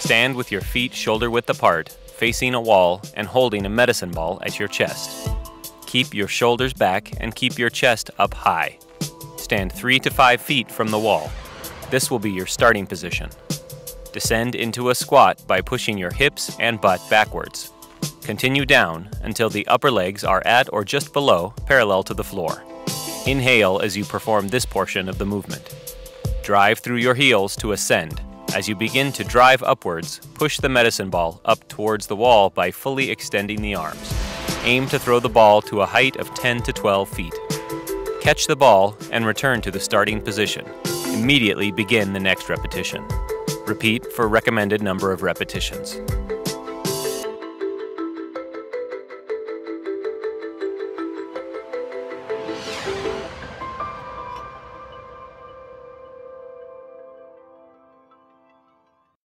Stand with your feet shoulder-width apart, facing a wall and holding a medicine ball at your chest. Keep your shoulders back and keep your chest up high. Stand 3 to 5 feet from the wall. This will be your starting position. Descend into a squat by pushing your hips and butt backwards. Continue down until the upper legs are at or just below, parallel to the floor. Inhale as you perform this portion of the movement. Drive through your heels to ascend. As you begin to drive upwards, push the medicine ball up towards the wall by fully extending the arms. Aim to throw the ball to a height of 10 to 12 feet. Catch the ball and return to the starting position. Immediately begin the next repetition. Repeat for recommended number of repetitions.